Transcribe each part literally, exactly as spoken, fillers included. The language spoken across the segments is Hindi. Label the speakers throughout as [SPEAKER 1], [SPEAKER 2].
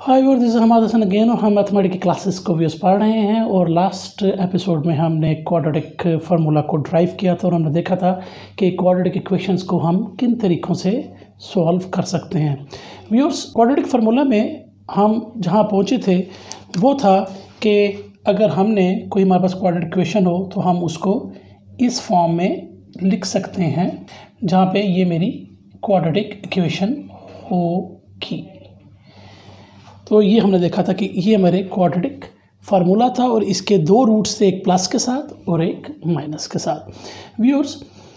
[SPEAKER 1] हाय और this is Hamad Hasan again और हम मैथमेटिक्स की क्लासेस को व्यूज़ पढ़ रहे हैं। और लास्ट एपिसोड में हमने क्वाड्रेटिक फार्मूला को ड्राइव किया था और हमने देखा था कि क्वाड्रेटिक इक्वेशंस को हम किन तरीक़ों से सॉल्व कर सकते हैं। व्यूअर्स, क्वाड्रेटिक फार्मूला में हम जहां पहुंचे थे वो था कि अगर हमने कोई हमारे पास क्वाड्रेटिक इक्वेशन हो तो हम उसको इस फॉर्म में लिख सकते हैं जहाँ पे ये मेरी क्वाड्रेटिक इक्वेशन होगी। तो ये हमने देखा था कि ये हमारे क्वाड्रेटिक फार्मूला था और इसके दो रूट्स थे, एक प्लस के साथ और एक माइनस के साथ। व्यूअर्स,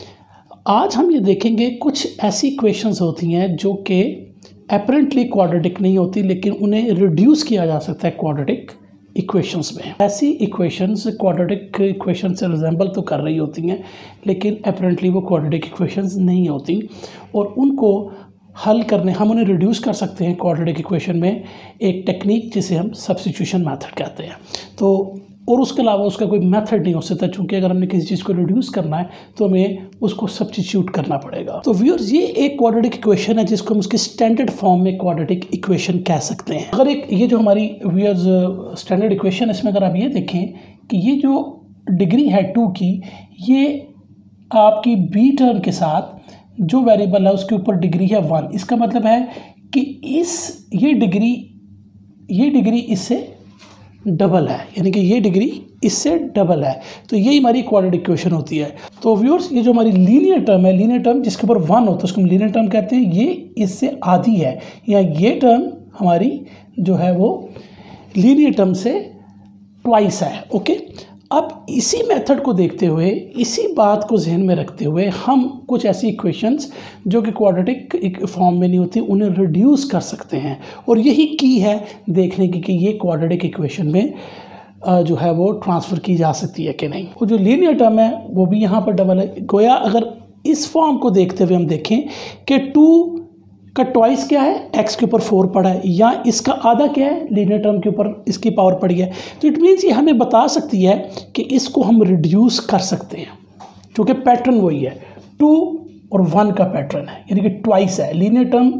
[SPEAKER 1] आज हम ये देखेंगे कुछ ऐसी इक्वेशंस होती हैं जो कि अपरेंटली क्वाड्रेटिक नहीं होती लेकिन उन्हें रिड्यूस किया जा सकता है क्वाड्रेटिक इक्वेशंस में। ऐसी इक्वेशंस क्वाड्रेटिक इक्वेशन से रिजेंबल तो कर रही होती हैं लेकिन अपरेंटली वो क्वाड्रेटिक इक्वेशंस नहीं होती और उनको हल करने हम उन्हें रिड्यूस कर सकते हैं क्वाड्रेटिक इक्वेशन में एक टेक्निक जिसे हम सब्स्टिट्यूशन मेथड कहते हैं। तो और उसके अलावा उसका कोई मेथड नहीं हो सकता, क्योंकि अगर हमने किसी चीज़ को रिड्यूस करना है तो हमें उसको सब्स्टिट्यूट करना पड़ेगा। तो व्यूअर्स, ये एक क्वाड्रेटिक इक्वेशन है जिसको हम उसकी स्टैंडर्ड फॉर्म में क्वाड्रेटिक इक्वेशन कह सकते हैं। अगर एक ये जो हमारी व्यूअर्स स्टैंडर्ड इक्वेशन है, इसमें अगर आप ये देखें कि ये जो डिग्री है टू की, ये आपकी बी टर्म के साथ जो वेरिएबल है उसके ऊपर डिग्री है वन। इसका मतलब है कि इस ये डिग्री ये डिग्री इससे डबल है, यानी कि ये डिग्री इससे डबल है। तो यही हमारी क्वाड्रेटिक इक्वेशन होती है। तो व्यूअर्स, ये जो हमारी लीनियर टर्म है, लीनियर टर्म जिसके ऊपर वन होता है उसको हम लीनियर टर्म कहते हैं, ये इससे आधी है, या ये टर्म हमारी जो है वो लीनियर टर्म से ट्वाइस है। ओके, अब इसी मेथड को देखते हुए, इसी बात को जहन में रखते हुए हम कुछ ऐसी इक्वेशंस जो कि क्वाड्रेटिक फॉर्म में नहीं होती उन्हें रिड्यूस कर सकते हैं। और यही की है देखने की कि ये क्वाड्रेटिक इक्वेशन में जो है वो ट्रांसफ़र की जा सकती है कि नहीं। और जो लीनियर टर्म है वो भी यहाँ पर डबल है। गोया अगर इस फॉर्म को देखते हुए हम देखें कि टू का ट्वाइस क्या है, एक्स के ऊपर फोर पड़ा है, या इसका आधा क्या है, लीनियर टर्म के ऊपर इसकी पावर पड़ी है। तो इट मीन्स ये हमें बता सकती है कि इसको हम रिड्यूस कर सकते हैं, क्योंकि पैटर्न वही है, टू और वन का पैटर्न है, यानी कि ट्वाइस है, लीनियर टर्म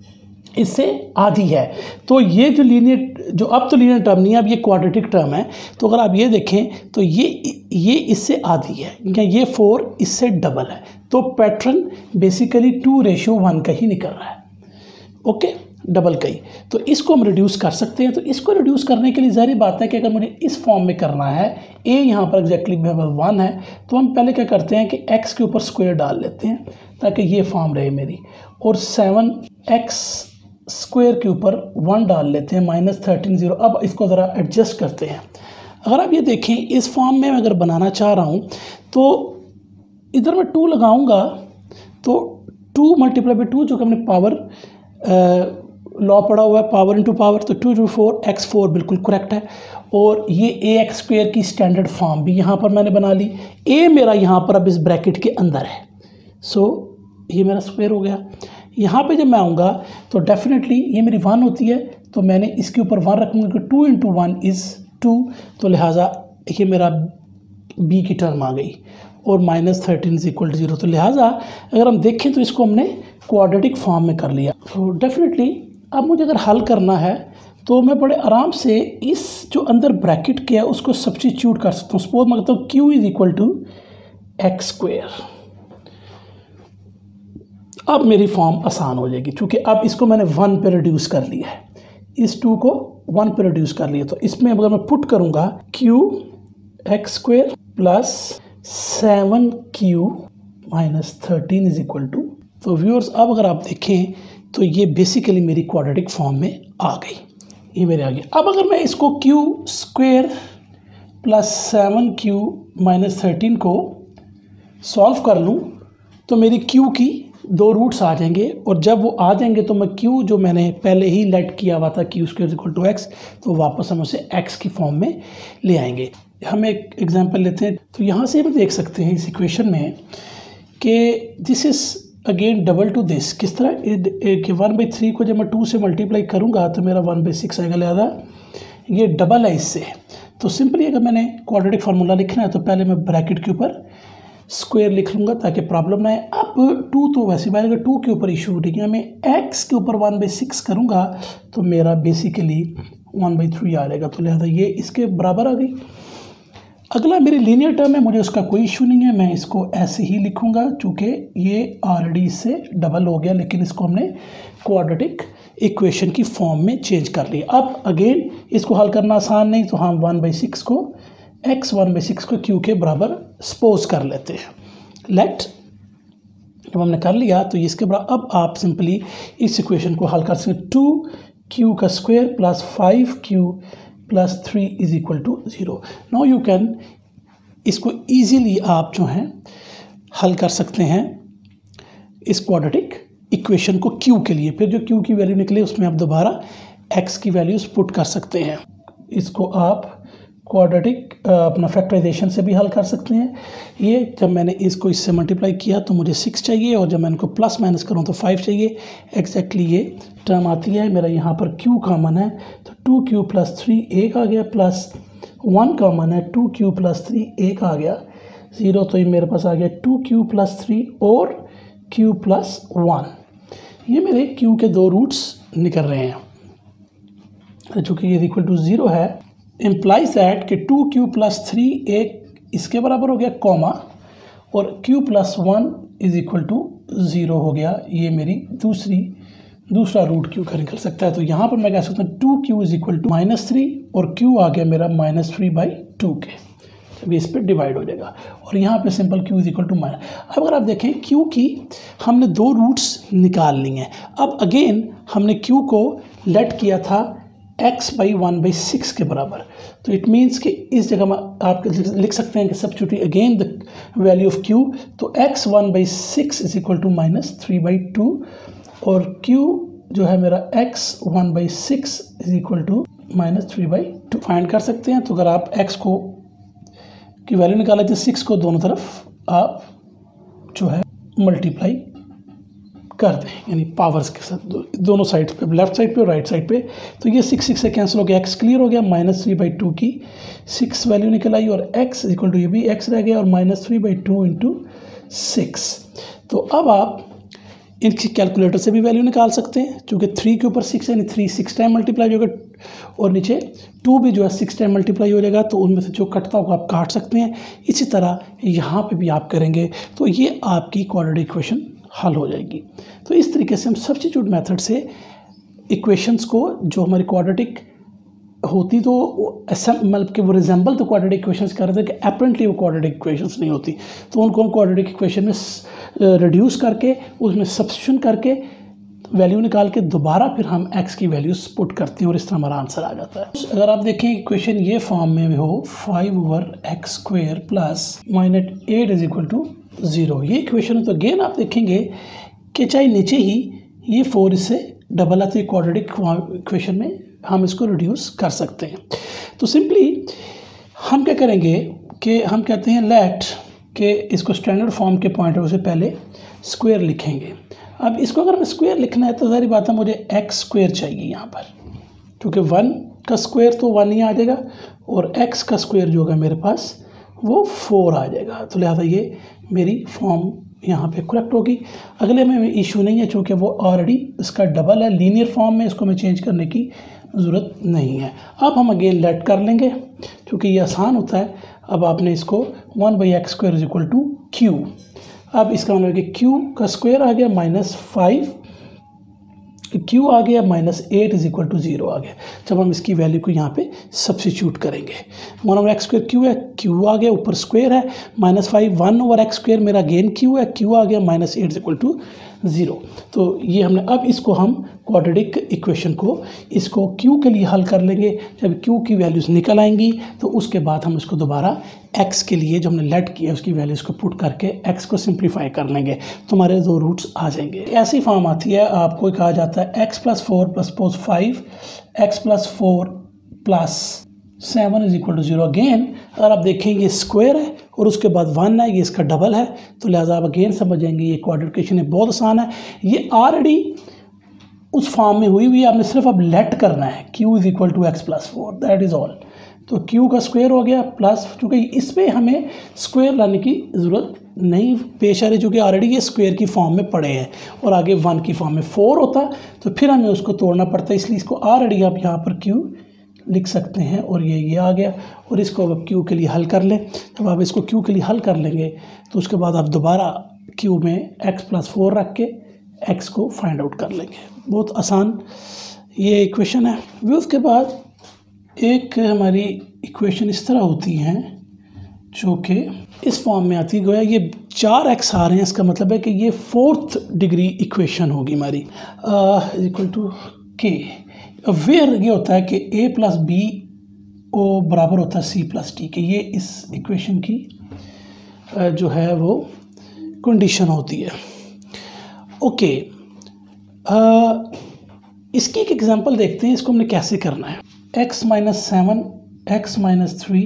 [SPEAKER 1] इससे आधी है। तो ये जो लीनियर जो अब तो लीनियर टर्म नहीं है, अब ये क्वाड्रेटिक टर्म है। तो अगर आप ये देखें तो ये ये इससे आधी है, या ये फोर इससे डबल है। तो pattern basically two ratio one का ही निकल रहा है। ओके, डबल का ही। तो इसको हम रिड्यूस कर सकते हैं। तो इसको रिड्यूस करने के लिए ज़ाहिर बात है कि अगर मुझे इस फॉर्म में करना है, ए यहाँ पर एग्जैक्टली वन है, तो हम पहले क्या करते हैं कि एक्स के ऊपर स्क्वायर डाल लेते हैं ताकि ये फॉर्म रहे मेरी, और सेवन एक्स स्क्वायर के ऊपर वन डाल लेते हैं, माइनस थर्टीन ज़ीरो। अब इसको ज़रा एडजस्ट करते हैं। अगर आप ये देखें इस फॉर्म में अगर बनाना चाह रहा हूँ तो इधर मैं टू लगाऊंगा, तो टू मल्टीप्लाई बाई टू जो कि हमने पावर लॉ पढ़ा हुआ है, पावर इनटू पावर, तो two two four x four बिल्कुल करेक्ट है। और ये ए एक्स स्क्वायर की स्टैंडर्ड फॉर्म भी यहाँ पर मैंने बना ली। ए मेरा यहाँ पर अब इस ब्रैकेट के अंदर है, सो ये मेरा स्क्वायर हो गया। यहाँ पे जब मैं आऊँगा तो डेफिनेटली ये मेरी वन होती है, तो मैंने इसके ऊपर वन रखूँगा कि two into one is two, तो लिहाजा ये मेरा बी की टर्म आ गई, और minus thirteen is equal to zero. तो लिहाजा अगर हम देखें तो इसको हमने क्वाड्रेटिक फॉर्म में कर लिया। तो डेफिनेटली अब मुझे अगर हल करना है तो मैं बड़े आराम से इस जो अंदर ब्रैकेट किया है उसको सब्स्टिट्यूट कर सकता हूँ। सपोज मैं कहता हूँ q is equal to x square. अब मेरी फॉर्म आसान हो जाएगी, क्योंकि अब इसको मैंने वन पे रिड्यूस कर लिया है, इस टू को वन पे रिड्यूस कर लिया। तो इसमें अगर मैं पुट करूँगा q x square plus seven q minus thirteen is equal to, तो व्यूअर्स अब अगर आप देखें तो ये बेसिकली मेरी क्वाड्रेटिक फॉर्म में आ गई, ये मेरे आ गया। अब अगर मैं इसको q square plus seven q minus thirteen को सॉल्व कर लूँ तो मेरी क्यू की दो रूट्स आ जाएंगे, और जब वो आ जाएंगे तो मैं क्यू जो मैंने पहले ही लेट किया हुआ था q square equal to x, तो वापस हम उसे एक्स की फॉर्म में ले आएंगे। हम एक एग्जांपल लेते हैं। तो यहाँ से हम देख सकते हैं इस इक्वेशन में कि this is again double to this. किस तरह कि वन बाई थ्री को जब मैं टू से मल्टीप्लाई करूँगा तो मेरा वन बाई सिक्स आएगा, लिहाजा ये डबल है इससे। तो सिंपली अगर मैंने क्वाड्रेटिक फार्मूला लिखना है तो पहले मैं ब्रैकेट के ऊपर स्क्वायर लिख लूँगा ताकि प्रॉब्लम ना आए। अब टू तो वैसे बाहर टू के ऊपर इशू ठीक है, मैं एक्स के ऊपर वन बाई सिक्स करूँगा तो मेरा बेसिकली वन बाई थ्री आ जाएगा, तो लिहाजा ये इसके बराबर आ गई। अगला मेरी लीनियर टर्म है, मुझे उसका कोई इशू नहीं है, मैं इसको ऐसे ही लिखूँगा चूँकि ये ऑलरेडी इससे डबल हो गया, लेकिन इसको हमने क्वाड्रेटिक इक्वेशन की फॉर्म में चेंज कर लिया। अब अगेन इसको हल करना आसान नहीं, तो हम वन बाई सिक्स को एक्स वन बाई सिक्स को क्यू के बराबर सपोज कर लेते हैं। लेट जब हमने कर लिया तो इसके बराबर अब आप सिंपली इस इक्वेशन को हल कर सकते। टू क्यू का square plus five q plus three is equal to zero. Now you can इसको ईजीली आप जो हैं हल कर सकते हैं इस क्वाड्रेटिक इक्वेशन को क्यू के लिए। फिर जो क्यू की वैल्यू निकले उसमें आप दोबारा एक्स की वैल्यूज पुट कर सकते हैं। इसको आप क्वाड्रेटिक अपना फैक्टराइजेशन से भी हल कर सकते हैं। ये जब मैंने इसको इससे मल्टीप्लाई किया तो मुझे सिक्स चाहिए, और जब मैं इनको प्लस माइनस करूँ तो फाइव चाहिए। एग्जैक्टली ये टर्म आती है। मेरा यहाँ पर क्यू कॉमन है तो टू क्यू प्लस थ्री एक आ गया, प्लस वन कॉमन है टू क्यू प्लस थ्री एक आ गया, ज़ीरो तो ये मेरे पास आ गया टू क्यू प्लस थ्री और क्यू प्लस वन। ये मेरे क्यू के दो रूट्स निकल रहे हैं। चूँकि ये इक्वल टू ज़ीरो है, इम्प्लाइज दैट कि टू क्यू प्लस थ्री एक इसके बराबर हो गया कॉमा, और q plus one is equal to zero हो गया। ये मेरी दूसरी दूसरा रूट क्यू का निकल सकता है। तो यहाँ पर मैं कह सकता हूँ two q is equal to minus three, और क्यू आ गया मेरा माइनस थ्री बाई टू के, जब इस पर डिवाइड हो जाएगा। और यहाँ पे simple q is equal to minus. अब अगर आप देखें क्यू की हमने दो रूट्स निकाल ली हैं। अब अगेन हमने क्यू को लेट किया था x by one by six के बराबर, तो इट मीन्स कि इस जगह में आप लिख सकते हैं कि substitute again the value of q, तो x one by six is equal to minus three by two, और q जो है मेरा x one by six is equal to minus three by two find कर सकते हैं। तो अगर आप x को की वैल्यू निकाला तो सिक्स को दोनों तरफ आप जो है मल्टीप्लाई कर दें, यानी पावर्स के साथ दो, दोनों साइड पे, लेफ्ट साइड पे और राइट साइड पे। तो ये सिक्स सिक्स से कैंसिल हो गया, एक्स क्लियर हो गया, माइनस थ्री बाई टू की सिक्स वैल्यू निकल आई, और एक्स इक्वल टू ये भी एक्स रह गया, और minus three by two into six. तो अब आप इनकी कैलकुलेटर से भी वैल्यू निकाल सकते हैं, क्योंकि थ्री के ऊपर सिक्स यानी थ्री सिक्स टाइम मल्टीप्लाई होगा, और नीचे टू भी जो है सिक्स टाइम मल्टीप्लाई हो जाएगा, तो उनमें से जो कटता होगा आप काट सकते हैं। इसी तरह यहाँ पे भी आप करेंगे तो ये आपकी क्वाड्रेटिक इक्वेशन हल हो जाएगी। तो इस तरीके से हम सब्स्टिट्यूट मेथड से इक्वेशंस को जो हमारी क्वाड्रेटिक होती तो मतलब कि वो रिजेंबल तो क्वाड्रेटिक इक्वेशंस कर रहे थे कि अपरेंटली वो क्वाड्रेटिक इक्वेशंस नहीं होती, तो उनको हम क्वाड्रेटिक इक्वेशन में रिड्यूस करके उसमें सब्स्टिट्यूशन करके वैल्यू निकाल के दोबारा फिर हम x की वैल्यूज पुट करते हैं, और इस तरह हमारा आंसर आ जाता है। अगर आप देखें इक्वेशन ये फॉर्म में हो five over x square plus minus eight is equal to zero, ये इक्वेशन है। तो अगेन आप देखेंगे कि चाहे नीचे ही ये फोर इससे डबल आती है क्वाड्रेटिक इक्वेशन में, हम इसको रिड्यूस कर सकते हैं। तो सिंपली हम क्या करेंगे कि हम कहते हैं लेट के इसको स्टैंडर्ड फॉर्म के पॉइंट ऑफ से पहले स्क्वायर लिखेंगे। अब इसको अगर हमें स्क्वायर लिखना है तो सारी बात है मुझे एक्स स्क्वायर चाहिए यहाँ पर, क्योंकि वन का स्क्वायर तो वन ही आ जाएगा, और एक्स का स्क्वायर जो होगा मेरे पास वो फोर आ जाएगा। तो लिहाजा ये मेरी फॉर्म यहाँ पे करेक्ट होगी। अगले में इशू नहीं है, चूँकि वो ऑलरेडी इसका डबल है लीनियर फॉर्म में, इसको मैं चेंज करने की ज़रूरत नहीं है। अब हम अगेन लेट कर लेंगे क्योंकि ये आसान होता है। अब आपने इसको one by x square is equal to q, अब इसका मतलब कि क्यू का स्क्वायर आ गया माइनस फाइव, क्यू आ गया minus eight is equal to zero आ गया। जब हम इसकी वैल्यू को यहाँ पे सब्स्टिट्यूट करेंगे, one over x square q है, क्यू आ गया ऊपर स्क्वायर है, minus five one over x square मेरा गेन क्यू है, क्यू आ गया minus eight is equal to zero. तो ये हमने अब इसको हम क्वाड्रेटिक इक्वेशन को इसको क्यू के लिए हल कर लेंगे। जब क्यू की वैल्यूज़ निकल आएंगी तो उसके बाद हम इसको दोबारा एक्स के लिए जो हमने लेट किया उसकी वैल्यूज़ को पुट करके एक्स को सिंप्लीफाई कर लेंगे, तो हमारे दो रूट्स आ जाएंगे। ऐसी फॉर्म आती है, आपको कहा जाता है x plus four plus pose five x plus four plus seven is equal to zero. Again अगर आप देखेंगे ये स्क्वायर है और उसके बाद वन है, ये इसका डबल है, तो लिहाजा आप अगेन समझ जाएंगे ये क्वाड्रेटिक इक्वेशन है, बहुत आसान है। ये ऑलरेडी उस फॉर्म में हुई हुई है, आपने सिर्फ अब लेट करना है q is equal to x plus four, that is all. तो q का स्क्वायर हो गया प्लस, चूँकि इसमें हमें स्क्वायर लाने की ज़रूरत नहीं पेश आ रही, चूँकि ऑलरेडी ये स्क्वायर की फॉर्म में पड़े हैं और आगे वन की फॉर्म में फोर होता तो फिर हमें उसको तोड़ना पड़ता है, इसलिए इसको ऑलरेडी आप यहाँ पर क्यू लिख सकते हैं और ये ये आ गया। और इसको अब क्यू के लिए हल कर लें। जब आप इसको क्यू के लिए हल कर लेंगे तो उसके बाद आप दोबारा क्यू में एक्स प्लस फोर रख के एक्स को फाइंड आउट कर लेंगे। बहुत आसान ये इक्वेशन है। फिर उसके बाद एक हमारी इक्वेशन इस तरह होती हैं जो कि इस फॉर्म में आती है। गोया ये चार एक्स आ रहे हैं, इसका मतलब है कि ये फोर्थ डिग्री इक्वेशन होगी हमारी इक्वल टू के, वेयर ये होता है कि ए प्लस बी ओ बराबर होता है सी प्लस टी के। ये इस इक्वेशन की uh, जो है वो कंडीशन होती है। ओके uh, इसकी एक एग्जांपल देखते हैं, इसको हमने कैसे करना है। x minus seven, x minus three,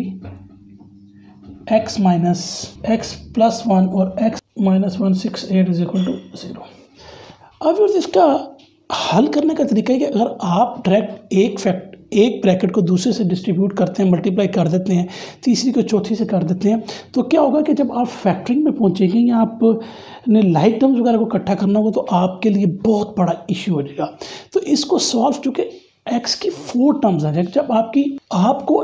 [SPEAKER 1] x minus x plus one और x minus one six eight is equal to zero. अब इसका हल करने का तरीका है कि अगर आप डायरेक्ट एक फैक्ट एक ब्रैकेट को दूसरे से डिस्ट्रीब्यूट करते हैं, मल्टीप्लाई कर देते हैं, तीसरी को चौथी से कर देते हैं, तो क्या होगा कि जब आप फैक्टरिंग में पहुंचेंगे या आपने लाइक टर्म्स वगैरह को इकट्ठा करना होगा तो आपके लिए बहुत बड़ा इश्यू हो जाएगा। तो इसको सॉल्व, चूँकि एक्स की फोर टर्म्स आ जाएगी, जब आपकी आपको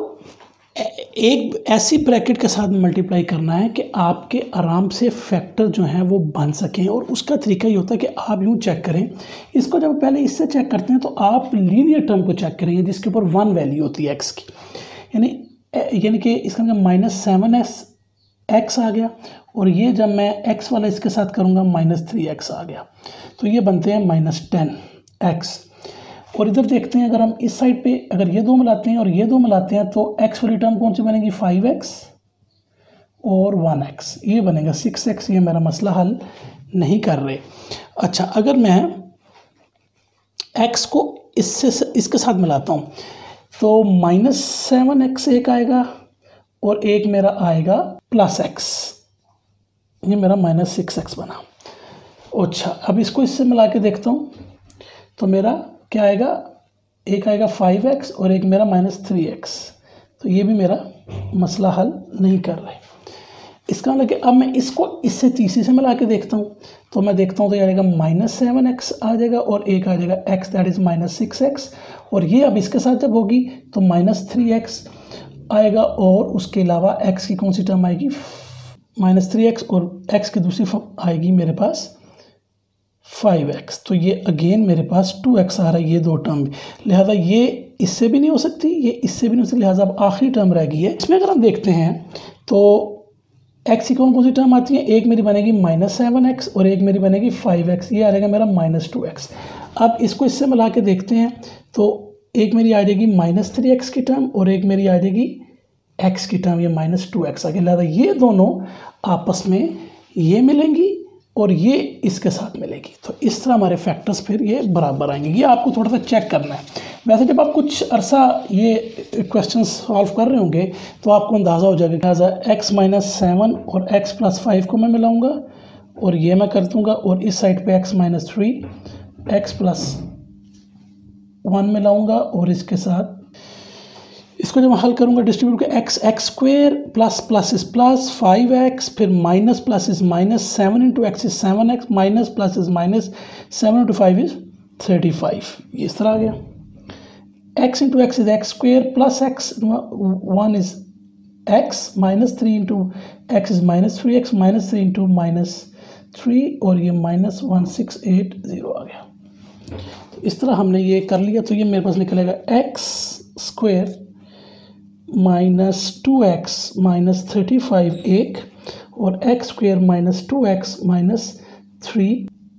[SPEAKER 1] एक ऐसी ब्रैकेट के साथ मल्टीप्लाई करना है कि आपके आराम से फैक्टर जो हैं वो बन सकें। और उसका तरीका ये होता है कि आप यूँ चेक करें, इसको जब पहले इससे चेक करते हैं तो आप लीनियर टर्म को चेक करेंगे जिसके ऊपर वन वैल्यू होती है एक्स की, यानी यानी कि इसका मतलब माइनस सेवन एस एक्स आ गया और ये जब मैं एक्स वाला इसके साथ करूँगा माइनस थ्री एक्स आ गया, तो ये बनते हैं माइनस टेन एक्स। और इधर देखते हैं, अगर हम इस साइड पे अगर ये दो मिलाते हैं और ये दो मिलाते हैं तो x वाली टर्म कौन सी बनेगी, फाइव एक्स और वन एक्स, ये बनेगा सिक्स एक्स। ये मेरा मसला हल नहीं कर रहे। अच्छा, अगर मैं x को इससे इसके साथ मिलाता हूँ तो माइनस सेवन एक्स एक आएगा और एक मेरा आएगा प्लस एक्स, ये मेरा माइनस सिक्स एक्स बना। अच्छा, अब इसको इससे मिला के देखता हूँ तो मेरा क्या आएगा, एक आएगा फाइव एक्स और एक मेरा माइनस थ्री एक्स, तो ये भी मेरा मसला हल नहीं कर रहे। इसका मतलब कि अब मैं इसको इससे तीसरी से मिला के देखता हूँ तो मैं देखता हूँ तो ये आएगा माइनस सेवन एक्स आ जाएगा और एक आ जाएगा x that is minus six x. और ये अब इसके साथ जब होगी तो माइनस थ्री एक्स आएगा और उसके अलावा एक्स की कौन सी टर्म आएगी, माइनस थ्री एक्स, और एक्स की दूसरी आएगी मेरे पास फाइव एक्स। तो ये अगेन मेरे पास टू एक्स आ रहा है, ये दो टर्म भी, लिहाजा ये इससे भी नहीं हो सकती, ये इससे भी नहीं हो सकती, लिहाजा अब आखिरी टर्म रह गई है। इसमें अगर हम देखते हैं तो एक्स की कौन कौन सी टर्म आती है, एक मेरी बनेगी माइनस सेवन एक्स और एक मेरी बनेगी फाइव एक्स, ये आ जाएगा मेरा माइनस टू एक्स। अब इसको इससे मिला के देखते हैं तो एक मेरी आ जाएगी माइनस थ्री एक्स की टर्म और एक मेरी आ जाएगी एक्स की टर्म, ये माइनस टू एक्स आ गया। लिहाजा ये दोनों आपस में ये मिलेंगी और ये इसके साथ मिलेगी, तो इस तरह हमारे फैक्टर्स फिर ये बराबर आएंगे। ये आपको थोड़ा सा चेक करना है। वैसे जब आप कुछ अरसा ये क्वेश्चन सॉल्व कर रहे होंगे तो आपको अंदाज़ा हो जाएगा। लिहाजा एक्स माइनस सेवन और एक्स प्लस फाइव को मैं मिलाऊंगा और ये मैं कर दूँगा, और इस साइड पे x minus three x plus one मिलाऊंगा और इसके साथ इसको जब मैं हल करूंगा डिस्ट्रीब्यूट के x x square plus plus is plus five x, फिर minus plus is minus seven into x is seven x, minus plus is minus seven into five is thirty five, ये इस तरह आ गया। X into x is x square plus x one is x, minus three into x is minus three x, minus three into minus three और ये minus one six eight zero आ गया। तो इस तरह हमने ये कर लिया, तो ये मेरे पास निकलेगा x square minus two x minus thirty five एक और x square minus two x minus three.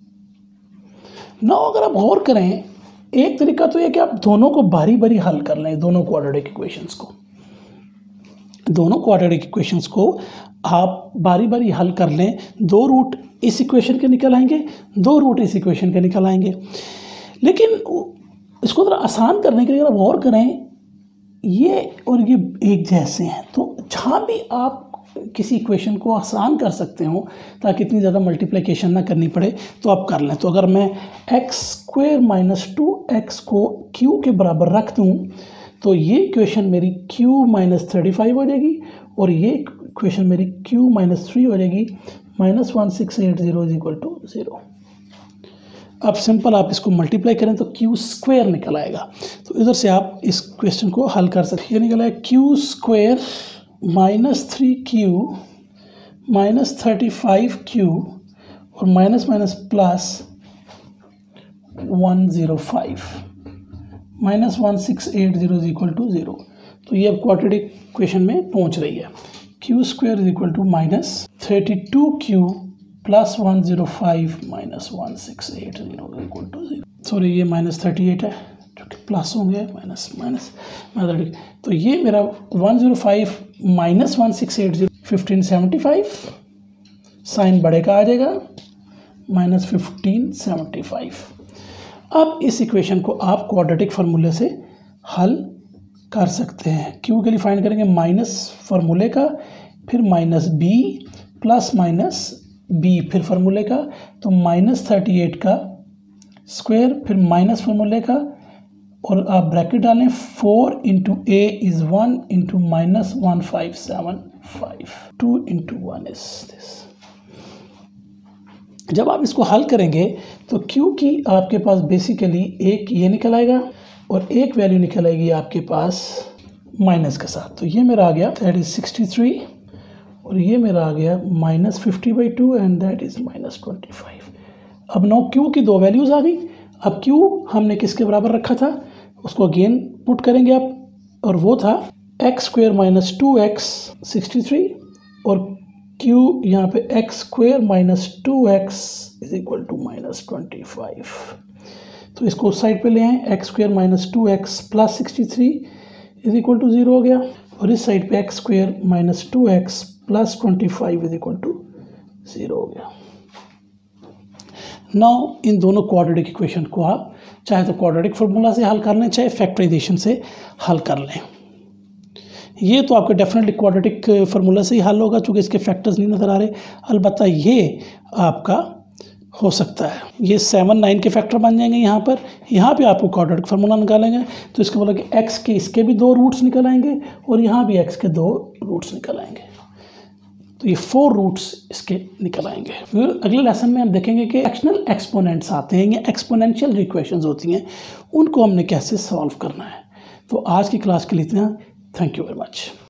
[SPEAKER 1] ना अगर आप गौर करें, एक तरीका तो ये कि आप दोनों को बारी बारी हल कर लें, दोनों क्वाड्रेटिक इक्वेशंस को दोनों क्वाड्रेटिक इक्वेशंस को आप बारी बारी हल कर लें। दो रूट इस इक्वेशन के निकल आएंगे, दो रूट इस इक्वेशन के निकल आएंगे। लेकिन इसको थोड़ा आसान करने के लिए अगर आप गौर करें, ये और ये एक जैसे हैं, तो जहाँ भी आप किसी इक्वेशन को आसान कर सकते हो ताकि इतनी ज़्यादा मल्टीप्लिकेशन ना करनी पड़े तो आप कर लें। तो अगर मैं x square minus two x को क्यू के बराबर रख दूँ तो ये इक्वेशन मेरी q माइनस थर्टी फाइव हो जाएगी और ये इक्वेशन मेरी q माइनस थ्री हो जाएगी, minus one six eight zero is equal to zero. अब सिंपल आप इसको मल्टीप्लाई करें तो क्यू स्क्वायर निकल आएगा। तो इधर से आप इस क्वेश्चन को हल कर सकते हैं। ये निकल आएगा Q square minus three Q minus thirty five Q और minus minus plus one zero five minus one six eight zero is equal to zero. तो ये अब क्वाड्रेटिक इक्वेशन में पहुंच रही है। Q square is equal to minus thirty two Q plus one zero five minus one six eight zero is equal to zero. Sorry ये माइनस थर्टी एट है जो कि प्लस होंगे, माइनस माइनस थर्टी। तो ये मेरा one zero five minus one six eight zero fifteen seventy five, sign बड़े का आ जाएगा माइनस फिफ्टीन सेवेंटी फाइव। अब इस इक्वेशन को आप क्वाड्रेटिक फार्मूले से हल कर सकते हैं। क्यू के लिए फाइंड करेंगे माइनस फार्मूले का, फिर minus B plus minus B फिर फार्मूले का, तो माइनस थर्टी एट का स्क्वायर फिर माइनस फार्मूले का और आप ब्रैकेट डालें, four into A is one into minus one five seven five, two into one is this. जब आप इसको हल करेंगे तो Q की आपके पास बेसिकली एक ये निकल आएगा और एक वैल्यू निकल आएगी आपके पास माइनस के साथ। तो ये मेरा आ गया दैट इज़ सिक्सटी थ्री और ये मेरा आ गया minus fifty by two and that is minus twenty five. अब नो Q की दो वैल्यूज़ आ गई। अब Q हमने किसके बराबर रखा था उसको अगेन पुट करेंगे आप, और वो था x square minus two x sixty three और Q यहाँ पे x square minus two x is equal to minus twenty five. तो इसको उस साइड पे ले आए, x square minus two x plus sixty three is equal to zero हो गया, और इस साइड पे x square minus two x plus twenty five is equal to zero हो गया। नाउ इन दोनों क्वाड्रेटिक इक्वेशन को आप चाहे तो क्वाड्रेटिक फार्मूला से हल कर लें, चाहे फैक्टराइजेशन से हल कर लें। ये तो आपका डेफिनेटली क्वाड्रेटिक फार्मूला से ही हल होगा चूँकि इसके फैक्टर्स नहीं नज़र आ रहे। अलबत्ता ये आपका हो सकता है, ये सेवन नाइन के फैक्टर बन जाएंगे यहाँ पर। यहाँ पे आपको क्वाड्रेटिक फार्मूला निकालेंगे तो इसके बोला कि एक्स के इसके भी दो रूट्स निकल आएंगे और यहाँ भी एक्स के दो रूट्स निकल आएंगे। तो ये फोर रूट्स इसके निकल आएंगे। फिर अगले लेसन में हम देखेंगे कि एक्शनल एक्सपोनेंट्स आते हैं या एक्सपोनेंशियल जो इक्वेशंस होती हैं उनको हमने कैसे सॉल्व करना है। तो आज की क्लास के लिए इतना। Thank you very much.